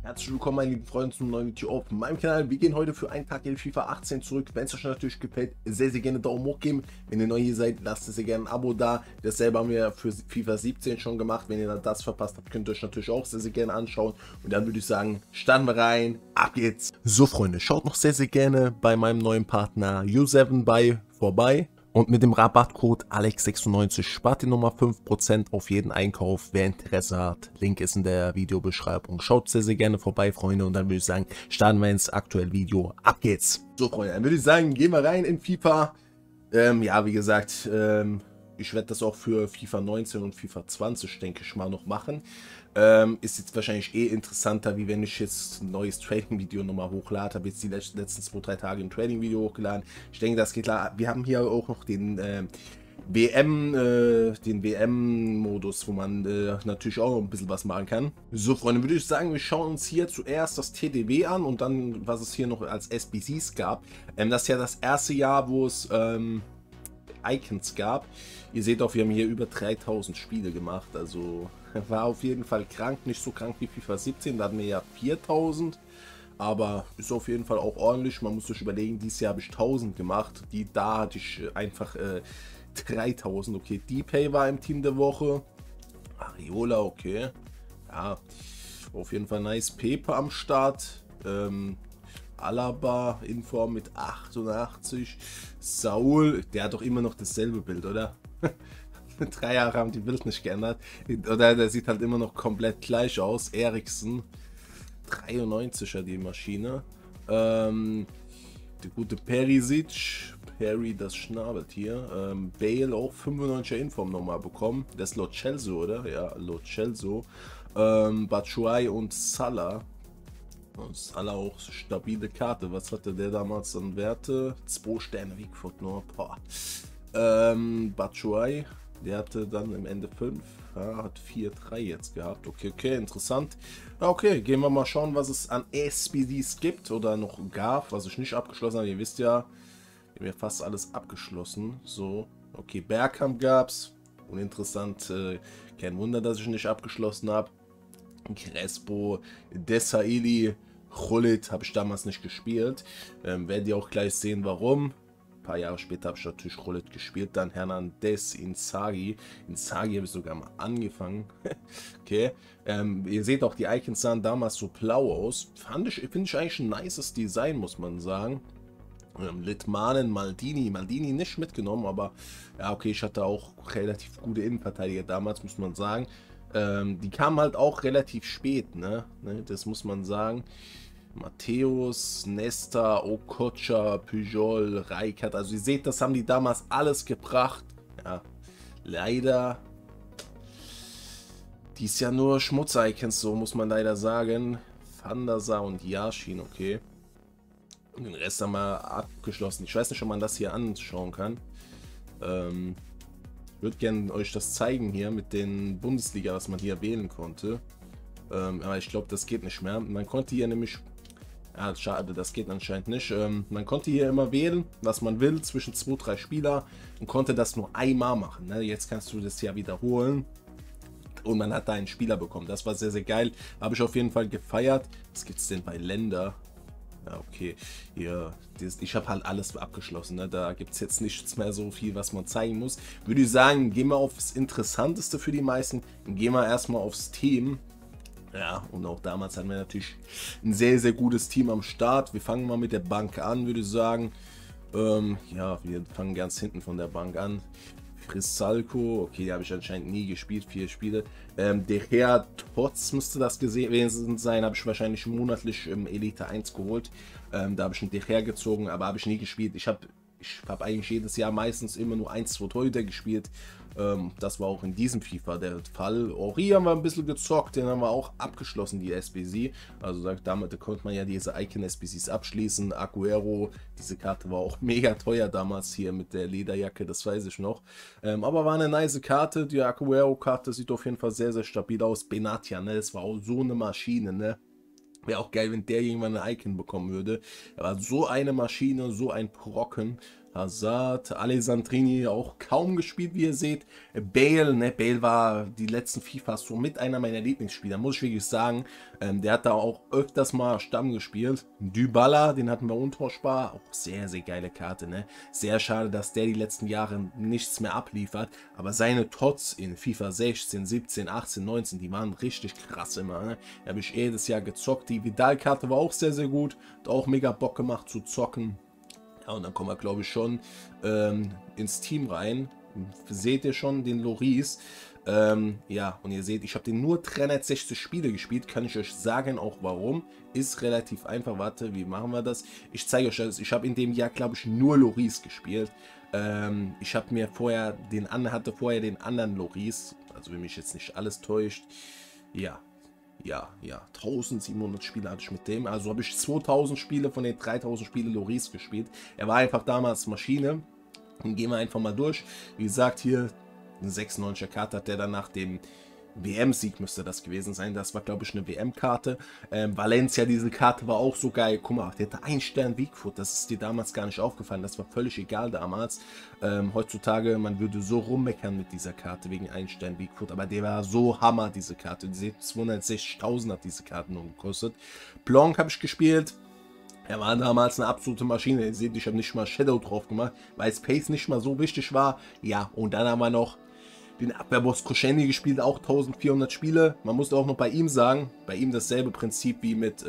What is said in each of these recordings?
Herzlich willkommen, meine lieben Freunde, zum neuen Video auf meinem Kanal. Wir gehen heute für einen Tag in FIFA 18 zurück. Wenn es euch natürlich gefällt, sehr, sehr gerne Daumen hoch geben. Wenn ihr neu hier seid, lasst sehr gerne ein Abo da. Dasselbe haben wir für FIFA 17 schon gemacht. Wenn ihr dann das verpasst habt, könnt ihr euch natürlich auch sehr, sehr gerne anschauen. Und dann würde ich sagen, starten wir rein. Ab geht's. So, Freunde, schaut noch sehr, sehr gerne bei meinem neuen Partner U7 bei vorbei. Und mit dem Rabattcode Alex96 spart ihr nochmal 5% auf jeden Einkauf. Wer Interesse hat, Link ist in der Videobeschreibung. Schaut sehr, sehr gerne vorbei, Freunde. Und dann würde ich sagen, starten wir ins aktuelle Video. Ab geht's. So, Freunde, dann würde ich sagen, gehen wir rein in FIFA. Ja, wie gesagt, ich werde das auch für FIFA 19 und FIFA 20, denke ich mal, noch machen. Ist jetzt wahrscheinlich interessanter, wie wenn ich jetzt ein neues Trading-Video nochmal hochlade. Habe jetzt die letzten 2-3 Tage ein Trading-Video hochgeladen. Ich denke, das geht klar. Wir haben hier auch noch den WM-Modus, wo man natürlich auch noch ein bisschen was machen kann. So, Freunde, würde ich sagen, wir schauen uns hier zuerst das TDW an und dann, was es hier noch als SBCs gab. Das ist ja das erste Jahr, wo es Icons gab. Ihr seht auch, wir haben hier über 3000 Spiele gemacht, also war auf jeden Fall krank, nicht so krank wie FIFA 17, da hatten wir ja 4000, aber ist auf jeden Fall auch ordentlich. Man muss sich überlegen, dieses Jahr habe ich 1000 gemacht, da hatte ich einfach 3000. Okay, D-Pay war im Team der Woche, Ariola, okay, ja, auf jeden Fall nice. Pepe am Start, Alaba in Form mit 88. Saul, der hat doch immer noch dasselbe Bild, oder? 3 Jahre haben die Bild nicht geändert. Oder der sieht halt immer noch komplett gleich aus. Eriksen, 93er die Maschine. Der gute Perisic, Perry das Schnabeltier. Bale auch 95er Inform nochmal bekommen. Das ist Lo Celso, oder? Ja, Lo Celso. Batshuayi und Salah. Und Salah auch stabile Karte. Was hatte der damals an Werte? 2 Sterne Wiegfurt nur. Batshuayi, der hatte dann im Ende 5. Ja, hat 4-3 jetzt gehabt. Okay, interessant. Ja, okay, gehen wir mal schauen, was es an SBCs gibt oder noch gab, was ich nicht abgeschlossen habe. Ihr wisst ja, wir haben ja fast alles abgeschlossen. So, okay, Bergkamp gab's. Uninteressant, kein Wunder, dass ich nicht abgeschlossen habe. Crespo, Desailly, Gullit habe ich damals nicht gespielt. Werdet ihr auch gleich sehen, warum. Ein paar Jahre später habe ich natürlich Gullit gespielt. Dann Hernandez, Inzaghi. Inzaghi habe ich sogar mal angefangen. Okay. Ihr seht auch, die Icons sahen damals so blau aus. Finde ich eigentlich ein nices Design, muss man sagen. Litmanen, Maldini nicht mitgenommen, aber ja, okay, ich hatte auch relativ gute Innenverteidiger damals, muss man sagen. Die kamen halt auch relativ spät, ne? Das muss man sagen. Matthäus, Nesta, Okocha, Pujol, Rijkaard. Also ihr seht, das haben die damals alles gebracht. Ja, leider. Dies ja nur Schmutz-Icons, so muss man leider sagen. Van der Sar und Yashin, okay. Und den Rest haben wir abgeschlossen. Ich weiß nicht, ob man das hier anschauen kann. Ich würde gerne euch das zeigen hier mit den Bundesliga, was man hier wählen konnte. Aber ich glaube, das geht nicht mehr. Man konnte hier nämlich... Ja, schade, das geht anscheinend nicht. Man konnte hier immer wählen, was man will, zwischen 2-3 Spieler und konnte das nur einmal machen. Ne? Jetzt kannst du das ja wiederholen. Und man hat da einen Spieler bekommen. Das war sehr, sehr geil. Habe ich auf jeden Fall gefeiert. Was gibt es denn bei Länder? Ja, okay. Hier, ich habe halt alles abgeschlossen. Ne? Da gibt es jetzt nichts mehr so viel, was man zeigen muss. Würde ich sagen, gehen wir aufs Interessanteste für die meisten. Gehen wir erstmal aufs Team. Ja, und auch damals hatten wir natürlich ein sehr, sehr gutes Team am Start. Wir fangen mal mit der Bank an, würde ich sagen. Ja, wir fangen ganz hinten von der Bank an. Frisalco, okay, die habe ich anscheinend nie gespielt, 4 Spiele. Der Herr Tots müsste das gewesen sein, habe ich wahrscheinlich monatlich im Elite 1 geholt. Da habe ich einen De Gea gezogen, aber habe ich nie gespielt. Ich habe eigentlich jedes Jahr meistens immer nur 1-2 Torhüter gespielt. Das war auch in diesem FIFA der Fall. Ori haben wir ein bisschen gezockt, den haben wir auch abgeschlossen, die SBC. Also damit konnte man ja diese Icon-SBCs abschließen. Aguero, diese Karte war auch mega teuer damals hier mit der Lederjacke, das weiß ich noch. Aber war eine nice Karte, die Aguero-Karte sieht auf jeden Fall sehr, sehr stabil aus. Benatia, ne, das war auch so eine Maschine, ne. Wäre auch geil, wenn der irgendwann ein Icon bekommen würde. Er war so eine Maschine, so ein Brocken. Hazard, Alessandrini auch kaum gespielt, wie ihr seht. Bale, ne, Bale war die letzten FIFAs so mit einer meiner Lieblingsspieler, muss ich wirklich sagen. Der hat da auch öfters mal Stamm gespielt. Dybala, den hatten wir untauschbar, auch sehr, sehr geile Karte, ne. Sehr schade, dass der die letzten Jahre nichts mehr abliefert, aber seine Tots in FIFA 16, 17, 18, 19, die waren richtig krass immer, ne. Da habe ich jedes Jahr gezockt. Die Vidal-Karte war auch sehr, sehr gut, hat auch mega Bock gemacht zu zocken. Ja, und dann kommen wir, glaube ich, schon ins Team rein. Seht ihr schon den Loris? Ja, und ihr seht, ich habe den nur 360 Spiele gespielt. Kann ich euch sagen, auch warum. Ist relativ einfach. Warte, wie machen wir das? Ich zeige euch das. Ich habe in dem Jahr, glaube ich, nur Loris gespielt. Ich habe mir vorher hatte vorher den anderen Loris. Also, wenn mich jetzt nicht alles täuscht. Ja. Ja, 1700 Spiele hatte ich mit dem. Also habe ich 2000 Spiele von den 3000 Spielen Loris gespielt. Er war einfach damals Maschine. Dann gehen wir einfach mal durch. Wie gesagt, hier eine 96er Karte hat der dann nach dem WM-Sieg müsste das gewesen sein. Das war, glaube ich, eine WM-Karte. Valencia, diese Karte war auch so geil. Guck mal, der hatte 1 Stern Bigfoot. Das ist dir damals gar nicht aufgefallen. Das war völlig egal damals. Heutzutage, man würde so rummeckern mit dieser Karte wegen 1 Stern Bigfoot. Aber der war so Hammer, diese Karte. Die 260.000 hat diese Karte nur gekostet. Blanc habe ich gespielt. Er war damals eine absolute Maschine. Ihr seht, ich habe nicht mal Shadow drauf gemacht, weil Space nicht mal so wichtig war. Ja, und dann haben wir noch den Abwehrboss Koscielny gespielt, auch 1400 Spiele. Man muss auch noch bei ihm sagen, bei ihm dasselbe Prinzip wie mit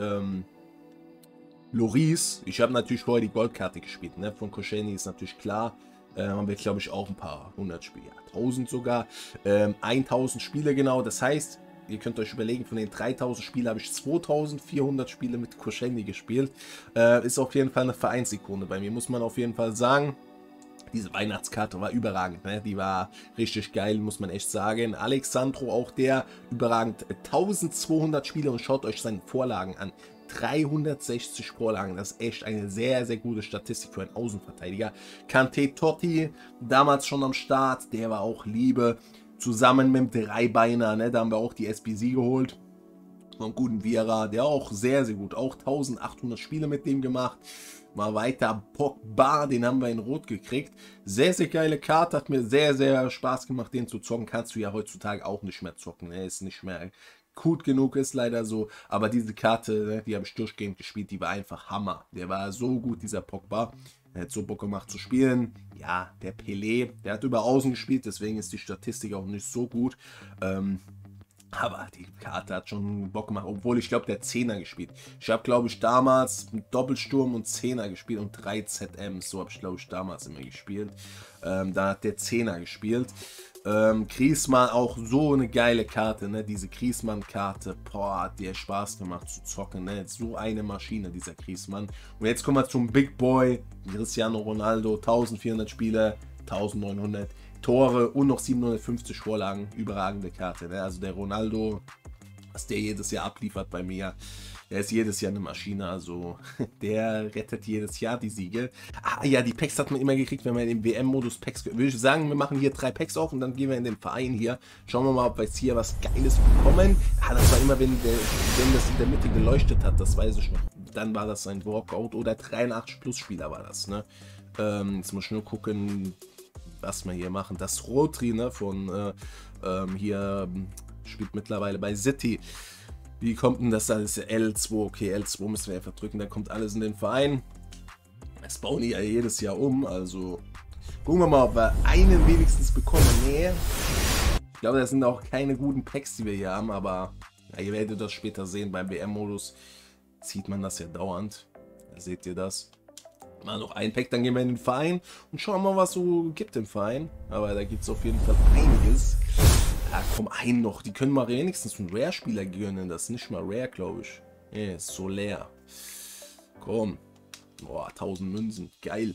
Loris. Ich habe natürlich vorher die Goldkarte gespielt, ne? Von Koscielny ist natürlich klar. Haben wir, glaube ich, auch ein paar 100 Spiele, ja, 1000 sogar. 1000 Spiele genau, das heißt, ihr könnt euch überlegen, von den 3000 Spielen habe ich 2400 Spiele mit Koscielny gespielt. Ist auf jeden Fall eine Vereinsikone bei mir, muss man auf jeden Fall sagen. Diese Weihnachtskarte war überragend, ne? Die war richtig geil, muss man echt sagen. Alexandro, auch der, überragend. 1200 Spiele und schaut euch seine Vorlagen an. 360 Vorlagen, das ist echt eine sehr, sehr gute Statistik für einen Außenverteidiger. Kanté Totti, damals schon am Start, der war auch Liebe. Zusammen mit dem Dreibeiner, ne? Da haben wir auch die SBC geholt. Einen guten Vieira, der auch sehr, sehr gut, auch 1800 Spiele mit dem gemacht. Mal weiter, Pogba, den haben wir in Rot gekriegt. Sehr, sehr geile Karte, hat mir sehr, sehr Spaß gemacht, den zu zocken. Kannst du ja heutzutage auch nicht mehr zocken, ne? Ist nicht mehr gut genug, ist leider so. Aber diese Karte, ne, die habe ich durchgehend gespielt, die war einfach Hammer. Der war so gut, dieser Pogba. Er hat so Bock gemacht zu spielen. Ja, der Pelé, der hat über Außen gespielt, deswegen ist die Statistik auch nicht so gut. Aber die Karte hat schon Bock gemacht, obwohl ich glaube, der 10er gespielt. Ich habe, glaube ich, damals mit Doppelsturm und 10er gespielt und 3 ZMs. So habe ich, glaube ich, damals immer gespielt. Da hat der 10er gespielt. Griezmann auch so eine geile Karte, ne? Diese Griezmann-Karte, boah, hat dir Spaß gemacht zu zocken, ne? So eine Maschine, dieser Griezmann. Und jetzt kommen wir zum Big Boy, Cristiano Ronaldo, 1400 Spiele, 1900 Tore und noch 750 Vorlagen, überragende Karte, ne? Also der Ronaldo, was der jedes Jahr abliefert bei mir, der ist jedes Jahr eine Maschine, also der rettet jedes Jahr die Siege. Ah ja, die Packs hat man immer gekriegt, wenn man im WM-Modus Packs, würde ich sagen, wir machen hier 3 Packs auf und dann gehen wir in den Verein hier. Schauen wir mal, ob wir jetzt hier was Geiles bekommen. Ah, das war immer, wenn das in der Mitte geleuchtet hat, das weiß ich noch. Dann war das ein Walkout oder 83 Plus Spieler war das, ne? Jetzt muss ich nur gucken, was wir hier machen. Das Rodri, ne, von hier spielt mittlerweile bei City. Wie kommt denn das alles? L2, okay, L2 müssen wir einfach drücken, da kommt alles in den Verein. Das bauen die ja jedes Jahr um, also gucken wir mal, ob wir einen wenigstens bekommen. Nee, ich glaube, das sind auch keine guten Packs, die wir hier haben, aber ja, ihr werdet das später sehen. Beim WM-Modus zieht man das ja dauernd. Da seht ihr das. Mal noch ein Pack, dann gehen wir in den Verein und schauen mal, was so gibt im Verein. Aber da gibt es auf jeden Fall einiges. Ja, komm, einen noch. Die können mal wenigstens einen Rare-Spieler gönnen. Das ist nicht mal Rare, glaube ich. Ja, ist so leer. Komm. Boah, 1000 Münzen. Geil.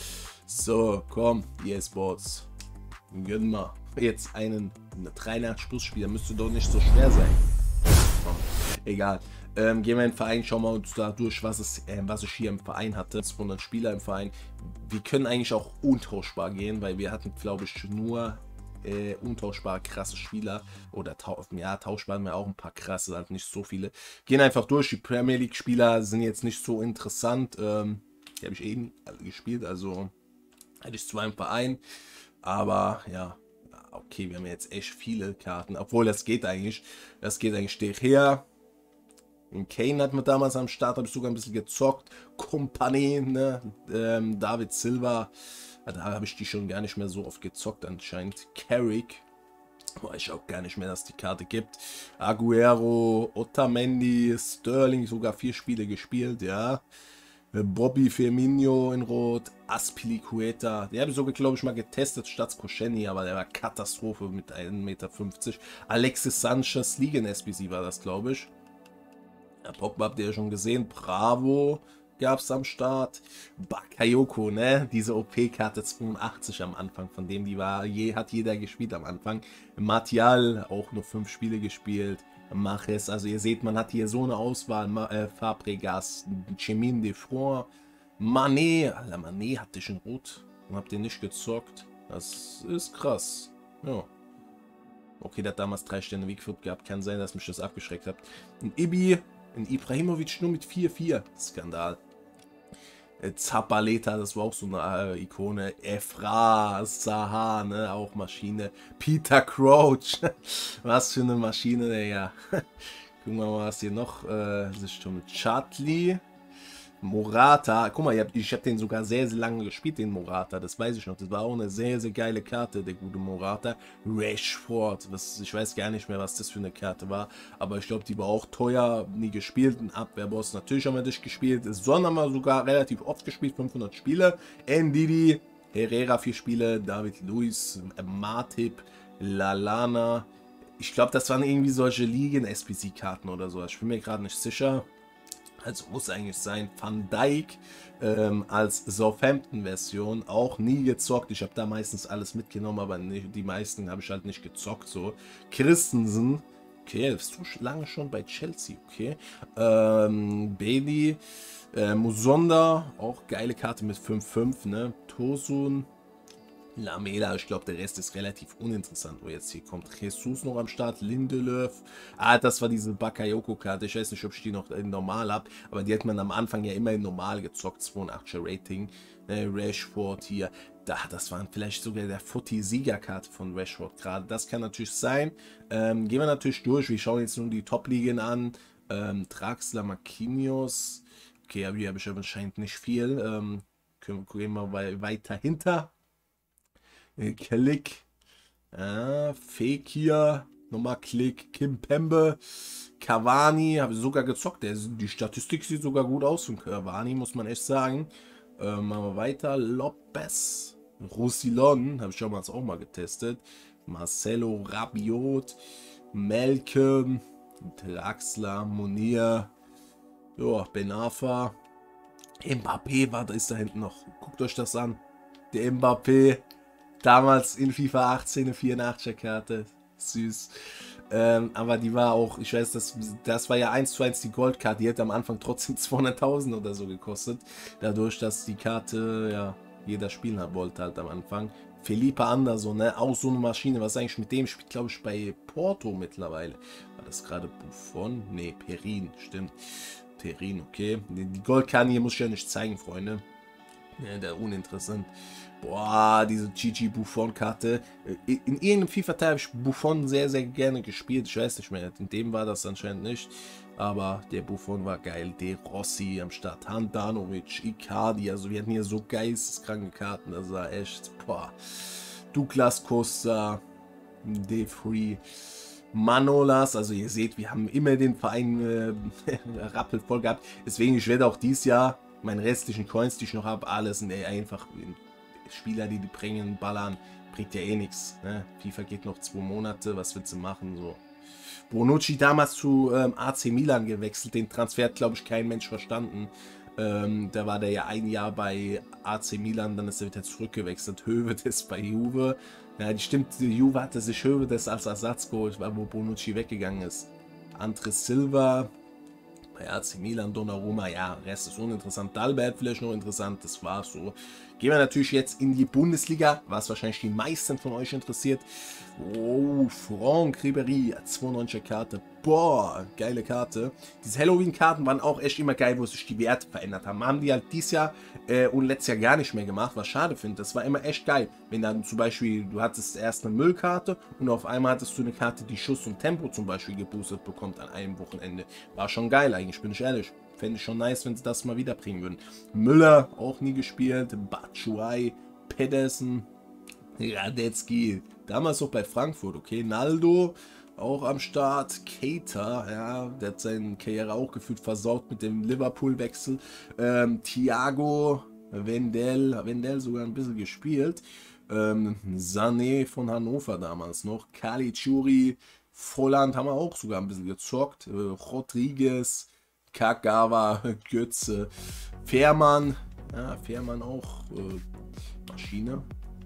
So, komm. EA Sports. Gönn mal. Jetzt einen 83-Plus-Spieler. Müsste doch nicht so schwer sein. Komm. Egal. Gehen wir in den Verein, schauen wir uns da durch, was ich hier im Verein hatte. 200 Spieler im Verein. Wir können eigentlich auch untauschbar gehen, weil wir hatten, glaube ich, nur untauschbar krasse Spieler. Oder ja, tauschbar haben wir auch ein paar krasse, halt nicht so viele. Gehen einfach durch. Die Premier League Spieler sind jetzt nicht so interessant. Die habe ich eben gespielt, also Hätte ich zwar im Verein, aber ja, okay, wir haben jetzt echt viele Karten, obwohl das geht eigentlich. Das geht eigentlich De Gea. In Kane hat man damals am Start, habe ich sogar ein bisschen gezockt. Kompanie, ne? David Silva. Da habe ich die schon gar nicht mehr so oft gezockt anscheinend. Carrick. Weiß ich auch gar nicht mehr, dass die Karte gibt. Aguero, Otamendi, Sterling, sogar 4 Spiele gespielt, ja. Bobby Firmino in Rot, Aspilicueta. Die habe ich sogar, glaube ich, mal getestet statt Koscielny, aber der war Katastrophe mit 1,50 Meter. Alexis Sanchez, Ligen SBC war das, glaube ich. Ja, Pogba habt ihr ja schon gesehen. Bravo gab es am Start. Bakayoko, ne? Diese OP-Karte 82 am Anfang, von dem die war, hat jeder gespielt am Anfang. Martial, auch nur 5 Spiele gespielt. Maches, also ihr seht, man hat hier so eine Auswahl. Fabregas, Chemin de Front, Mané. Alter, Mané hatte ich in Rot und habt ihr nicht gezockt. Das ist krass. Ja. Okay, der hat damals 3 Sterne weggeführt gehabt. Kann sein, dass mich das abgeschreckt hat. Ein Ibi, ein Ibrahimovic nur mit 4-4. Skandal. Zapaleta, das war auch so eine Ikone. Efra, Zaha, ne, auch Maschine. Peter Crouch, was für eine Maschine, Digga. Gucken wir mal, was hier noch ist. Schon Chartley. Morata, guck mal, ich hab den sogar sehr, sehr lange gespielt, den Morata, das weiß ich noch. Das war auch eine sehr, sehr geile Karte, der gute Morata. Rashford, ich weiß gar nicht mehr, was das für eine Karte war, aber ich glaube, die war auch teuer, nie gespielt. Ein Abwehrboss, natürlich haben wir das gespielt. Son haben wir sogar relativ oft gespielt, 500 Spiele. Ndidi, Herrera 4 Spiele, David Luiz, Matip, Lallana. Ich glaube, das waren irgendwie solche Ligen-SPC-Karten oder so, ich bin mir gerade nicht sicher. Also muss eigentlich sein. Van Dijk als Southampton-Version auch nie gezockt. Ich habe da meistens alles mitgenommen, aber nicht, die meisten habe ich halt nicht gezockt. So Christensen, okay, bist du lange schon bei Chelsea, okay. Bailey, Musonda, auch geile Karte mit 5-5, ne. Tosun, Lamela, ich glaube, der Rest ist relativ uninteressant, wo jetzt hier kommt. Jesus noch am Start, Lindelöf. Das war diese Bakayoko-Karte. Ich weiß nicht, ob ich die noch in Normal habe, aber die hat man am Anfang ja immer in Normal gezockt. 82er Rating. Rashford hier. Das waren vielleicht sogar der Footy-Siegerkarte von Rashford gerade. Das kann natürlich sein. Gehen wir natürlich durch. Wir schauen jetzt nun die Top-Ligen an. Draxler, Marquinhos. Okay, aber hier habe ich aber anscheinend nicht viel. Gehen wir weiter hinter. Klick, Fekir, nochmal Klick, Kimpembe, Cavani, habe ich sogar gezockt. Die Statistik sieht sogar gut aus von Cavani, muss man echt sagen. Machen wir weiter. Lopez, Roussillon, habe ich damals auch mal getestet. Marcelo, Rabiot, Malcolm, Draxler, Munir, ja, Benafa, Mbappé ist da hinten noch. Guckt euch das an. Der Mbappé. Damals in FIFA 18 eine 84er Karte. Süß. Aber die war auch, ich weiß, das war ja 1:1 die Goldkarte. Die hat am Anfang trotzdem 200.000 oder so gekostet. Dadurch, dass die Karte, ja, jeder spielen wollte halt am Anfang. Felipe Anderson, ne, auch so eine Maschine. Was eigentlich mit dem spielt, glaube ich, bei Porto mittlerweile. War das gerade Buffon? Ne, Perin, stimmt. Perin, okay. Die Goldkarte hier muss ich ja nicht zeigen, Freunde. Ja, der uninteressant. Boah, diese Gigi Buffon-Karte. In irgendeinem FIFA-Teil habe ich Buffon sehr, sehr gerne gespielt. Ich weiß nicht mehr. In dem war das anscheinend nicht. Aber der Buffon war geil. De Rossi am Start. Handanovic, Icardi. Also wir hatten hier so geisteskranke Karten. Das war echt. Boah. Douglas Costa. De Free. Manolas, also ihr seht, wir haben immer den Verein rappelvoll gehabt. Deswegen, ich werde auch dieses Jahr meine restlichen Coins, die ich noch habe, alles sind einfach Spieler, die bringen, ballern, bringt ja eh nichts. Ne? FIFA geht noch 2 Monate, was willst du machen? So. Bonucci damals zu AC Milan gewechselt, den Transfer hat, glaube ich, kein Mensch verstanden. Da war der ja 1 Jahr bei AC Milan, dann ist er wieder zurückgewechselt. Höwedes bei Juve. Ja, die stimmt, die Juve hatte sich Höwedes als Ersatz geholt, wo Bonucci weggegangen ist. Andres Silva, bei AC Milan, Donnarumma, ja, Rest ist uninteressant. Dalbert vielleicht noch interessant, das war so. Gehen wir natürlich jetzt in die Bundesliga, was wahrscheinlich die meisten von euch interessiert. Oh, Franck Ribéry, 92er Karte. Boah, geile Karte. Diese Halloween-Karten waren auch echt immer geil, wo sich die Werte verändert haben. Haben die halt dieses Jahr und letztes Jahr gar nicht mehr gemacht, was schade finde. Das war immer echt geil. Wenn dann zum Beispiel, du hattest erst eine Müllkarte und auf einmal hattest du eine Karte, die Schuss und Tempo zum Beispiel geboostet bekommt an einem Wochenende. War schon geil eigentlich, bin ich ehrlich. Fände ich schon nice, wenn sie das mal wieder bringen würden. Müller, auch nie gespielt. Batshuayi, Pedersen, Radetzky, damals noch bei Frankfurt, okay. Naldo, auch am Start. Keita, ja, der hat seine Karriere auch gefühlt versaut mit dem Liverpool-Wechsel. Thiago, Wendell sogar ein bisschen gespielt. Sané von Hannover damals noch. Caligiuri, Volland haben wir auch sogar ein bisschen gezockt. Rodriguez, Kagawa, Götze, Fährmann, ja, Fährmann auch, Maschine,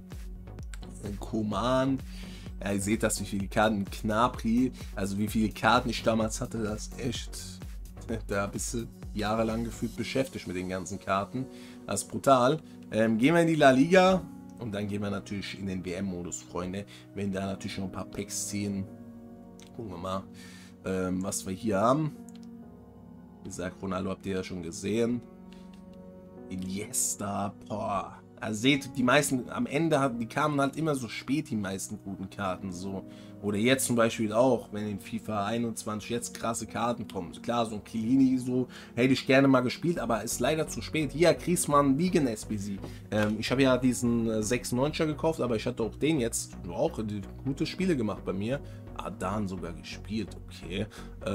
Koman, ja, ihr seht das, wie viele Karten, Gnabry, also wie viele Karten ich damals hatte, das echt, da bist du jahrelang gefühlt beschäftigt mit den ganzen Karten, das ist brutal. Gehen wir in die La Liga und dann gehen wir natürlich in den WM-Modus, Freunde, wenn da natürlich noch ein paar Packs ziehen, gucken wir mal, was wir hier haben. Wie gesagt, Ronaldo habt ihr ja schon gesehen. Iniesta, boah. Also seht, die meisten, am Ende, die kamen halt immer so spät, die meisten guten Karten, so. Oder jetzt zum Beispiel auch, wenn in FIFA 21 jetzt krasse Karten kommen. Klar, so ein Chiellini, so, hätte ich gerne mal gespielt, aber ist leider zu spät. Hier, Griezmann, Ligen SBC. Ich habe ja diesen 96er gekauft, aber ich hatte auch den jetzt, auch gute Spiele gemacht bei mir. Adan sogar gespielt, okay.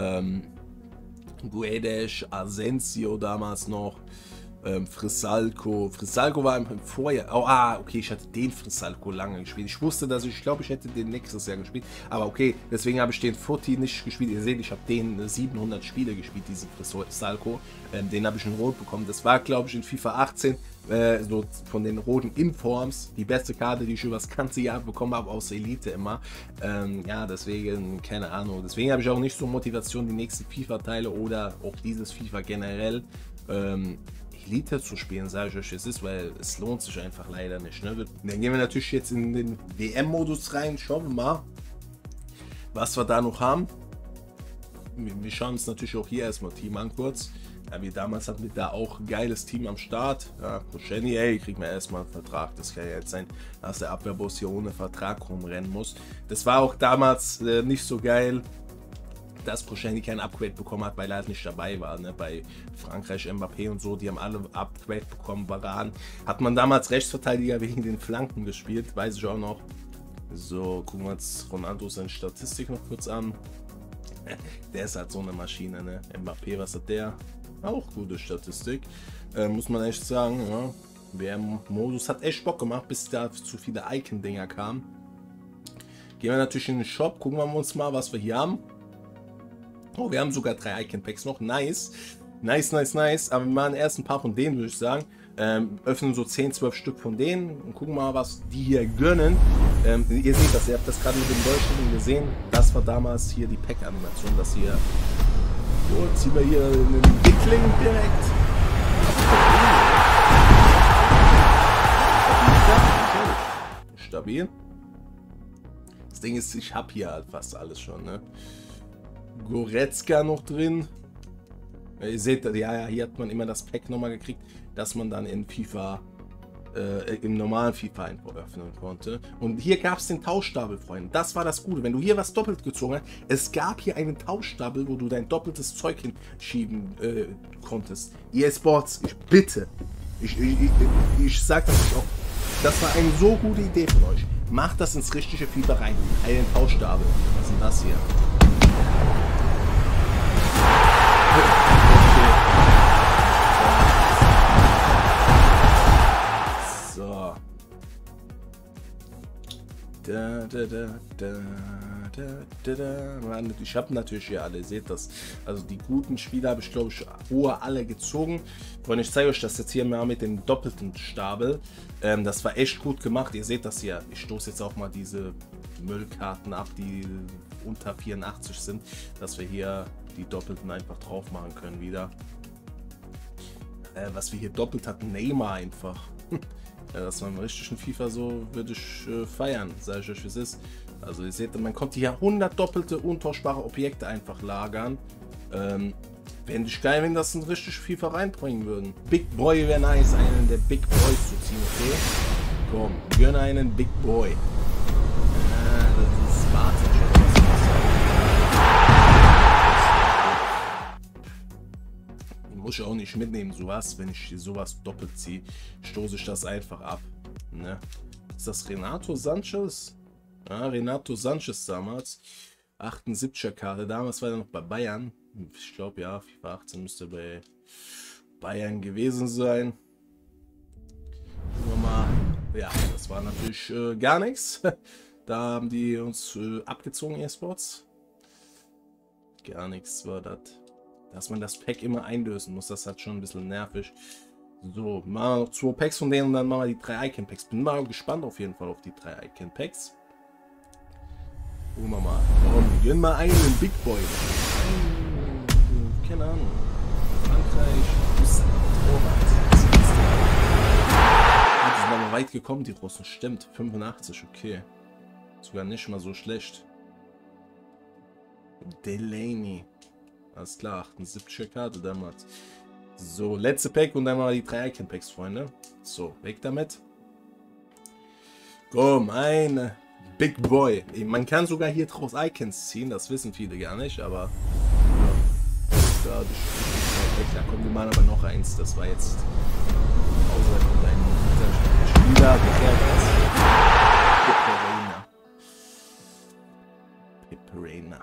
Guedes, Asensio damals noch, Frisalco. Frisalco war im Vorjahr. Oh, okay, ich hatte den Frisalco lange gespielt. Ich wusste, dass ich glaube, ich hätte den nächstes Jahr gespielt. Aber okay, deswegen habe ich den Footy nicht gespielt. Ihr seht, ich habe den 700 Spiele gespielt, diesen Frisalco. Den habe ich in Rot bekommen. Das war, glaube ich, in FIFA 18 so von den roten Informs die beste Karte, die ich über das ganze Jahr bekommen habe, aus Elite immer. Ja, deswegen, keine Ahnung. Deswegen habe ich auch nicht so Motivation, die nächsten FIFA-Teile oder auch dieses FIFA generell Elite zu spielen, sage ich euch, es ist, weil es lohnt sich einfach leider nicht. Ne? Dann gehen wir natürlich jetzt in den WM-Modus rein, schauen wir mal, was wir da noch haben. Wir schauen uns natürlich auch hier erstmal Team an kurz. Ja, wie damals hatten wir da auch ein geiles Team am Start. Ja, Koscielny, ey, kriegt man erstmal einen Vertrag. Das kann ja jetzt sein, dass der Abwehrboss hier ohne Vertrag rumrennen muss. Das war auch damals nicht so geil, dass Koscielny kein Upgrade bekommen hat, weil er halt nicht dabei war. Ne? Bei Frankreich, Mbappé und so, die haben alle Upgrade bekommen. Varane hat man damals Rechtsverteidiger wegen den Flanken gespielt, weiß ich auch noch. So, gucken wir uns Ronaldo seine Statistik noch kurz an. Der ist halt so eine Maschine, ne? Mbappé, was hat der? Auch gute Statistik, muss man echt sagen. Ja. WM-Modus hat echt Bock gemacht, bis da zu viele Icon-Dinger kamen. Gehen wir natürlich in den Shop, gucken wir uns mal, was wir hier haben. Oh, wir haben sogar 3 Icon-Packs noch, nice. Nice. Aber wir machen erst ein paar von denen, würde ich sagen. Öffnen so 10, 12 Stück von denen und gucken mal, was die hier gönnen. Ihr seht das, ihr habt das gerade mit dem Leuchten gesehen. Das war damals hier die Pack-Animation, das hier. So, jetzt ziehen wir hier einen Dickling direkt. Stabil. Das Ding ist, ich habe hier halt fast alles schon, ne? Goretzka noch drin. Ihr seht, ja, hier hat man immer das Pack nochmal gekriegt, dass man dann in FIFA, im normalen FIFA einfach öffnen konnte. Und hier gab es den Tauschstapel, Freunde. Das war das Gute. Wenn du hier was doppelt gezogen hast, es gab hier einen Tauschstapel, wo du dein doppeltes Zeug hinschieben konntest. EA Sports, ich bitte. Ich sag das auch. Das war eine so gute Idee von euch. Macht das ins richtige FIFA rein. Einen Tauschstapel. Was ist denn das hier? So. Ich habe natürlich hier alle, ihr seht das. Also die guten Spieler habe ich, glaube ich, alle gezogen. Freunde, ich zeige euch das jetzt hier mal mit dem doppelten Stapel. Das war echt gut gemacht. Ihr seht das hier. Ich stoße jetzt auch mal diese Müllkarten ab, die unter 84 sind, dass wir hier die doppelten einfach drauf machen können wieder. Was wir hier doppelt hatten, Neymar einfach. Ja, das war im richtigen FIFA so, würde ich feiern, sage ich euch, wie es ist. Also ihr seht, man konnte hier 100 doppelte untauschbare Objekte einfach lagern. Fände ich geil, wenn das ein richtig FIFA reinbringen würden. Big Boy wäre nice, einen der Big Boys zu ziehen, okay? Komm, gönn einen Big Boy. Das ist Smartage oder was muss ich sagen. Muss ich auch nicht mitnehmen, sowas. Wenn ich sowas doppelt ziehe, stoße ich das einfach ab. Ne? Ist das Renato Sanchez? Ja, Renato Sanchez damals. 78er Karte. Damals war er noch bei Bayern. Ich glaube, ja, FIFA 18 müsste bei Bayern gewesen sein. Mal, ja, das war natürlich gar nichts. Da haben die uns abgezogen, E-Sports. Gar nichts war das. Dass man das Pack immer einlösen muss, das hat schon ein bisschen nervig. So, machen wir noch 2 Packs von denen und dann machen wir die 3 Icon Packs. Bin mal gespannt auf jeden Fall auf die 3 Icon Packs. Gucken wir mal. Komm, gönn mal einen Big Boy. Keine Ahnung. Frankreich. Die sind mal weit gekommen, die Russen. Stimmt. 85, okay. Sogar nicht mal so schlecht. Delaney. Alles klar, 78er Karte damals. So, letzte Pack und dann mal die 3 Icon Packs, Freunde. So, weg damit. Komm, ein Big Boy. Man kann sogar hier draus Icons ziehen, das wissen viele gar nicht, aber ja, da kommt immer aber noch eins, das war jetzt außer von deinem Spieler, Piperina.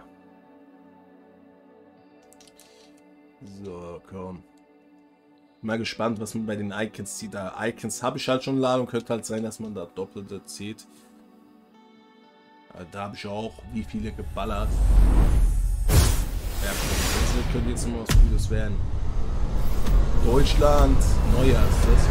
So, komm. Mal gespannt, was man bei den Icons zieht. Da Icons habe ich halt schon in Ladung, könnte halt sein, dass man da doppelte zieht. Da habe ich auch wie viele geballert. Ja, das könnte jetzt noch was Gutes werden. Deutschland, Neujahrs,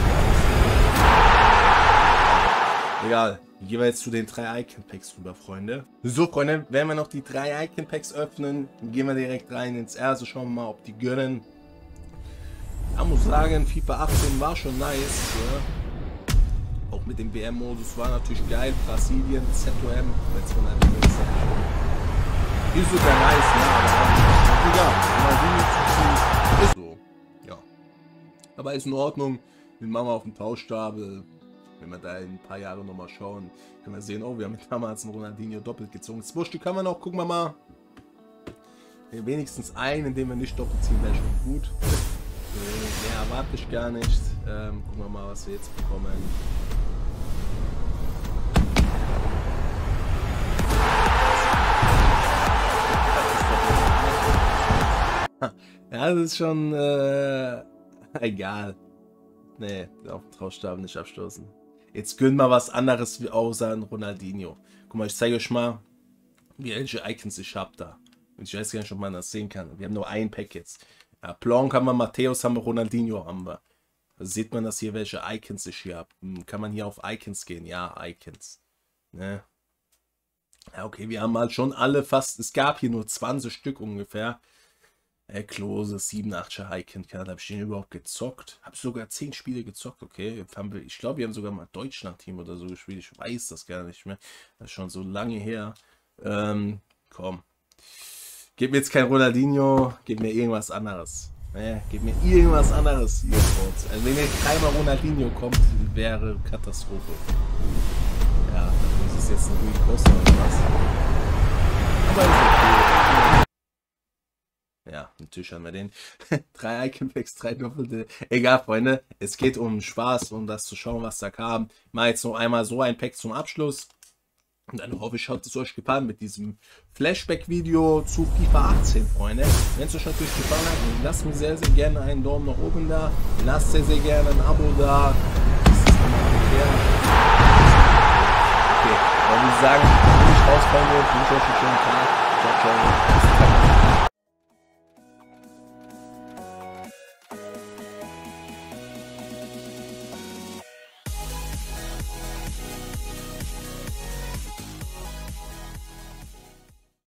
egal. Gehen wir jetzt zu den 3 Icon Packs rüber, Freunde. So, Freunde, wenn wir noch die 3 Icon Packs öffnen, gehen wir direkt rein ins erste. Schauen wir mal, ob die gönnen. Ich muss sagen, FIFA 18 war schon nice. Ja. Auch mit dem WM-Modus war natürlich geil. Brasilien, ZOM, jetzt von einem ist sogar nice, ja, aber ist so. Ja. Aber ist in Ordnung. Den machen wir auf dem Tauschstapel. Wenn wir da in ein paar Jahre nochmal schauen, können wir sehen, oh, wir haben damals einen Ronaldinho doppelt gezogen. Das Wurscht, die kann man noch, gucken wir mal. Wenigstens einen, den wir nicht doppelt ziehen, wäre schon gut. Mehr erwarte ich gar nicht. Gucken wir mal, was wir jetzt bekommen. Ja, das ist schon egal. Nee, auf den Tauschstab nicht abstoßen. Jetzt gönnen wir was anderes wie außer ein Ronaldinho. Guck mal, ich zeige euch mal, welche Icons ich habe da. Und ich weiß gar nicht, ob man das sehen kann. Wir haben nur ein Pack jetzt. Ja, Blanc haben wir, Matthäus haben wir, Ronaldinho haben wir. Da sieht man das hier, welche Icons ich hier habe. Kann man hier auf Icons gehen? Ja, Icons. Ne? Ja, okay, wir haben halt schon alle fast, es gab hier nur 20 Stück ungefähr. Klose, 87er Icon-Karte, habe ich den überhaupt gezockt? Habe sogar 10 Spiele gezockt, okay. Ich glaube, wir haben sogar mal Deutschland-Team oder so gespielt, ich weiß das gar nicht mehr. Das ist schon so lange her. Komm. Gib mir jetzt kein Ronaldinho, gib mir irgendwas anderes. Gib mir irgendwas anderes, ihr Sports. Also wenn jetzt dreimal Ronaldinho kommt, wäre Katastrophe. Ja, das ist jetzt ein Rui Costa oder was. Aber ist okay. Ja, natürlich haben wir den. 3 Icon Packs, 3 doppelte. Egal, Freunde. Es geht um Spaß, um das zu schauen, was da kam. Ich mache jetzt noch einmal so ein Pack zum Abschluss. Und dann hoffe ich, hat es euch gefallen mit diesem Flashback-Video zu FIFA 18, Freunde. Wenn es euch natürlich gefallen hat, dann lasst mir sehr, sehr gerne einen Daumen nach oben da. Lasst sehr, sehr gerne ein Abo da. Okay, dann würde ich sagen, ich bin raus, Freunde. Ich wünsche euch einen schönen Tag. Ciao, ciao.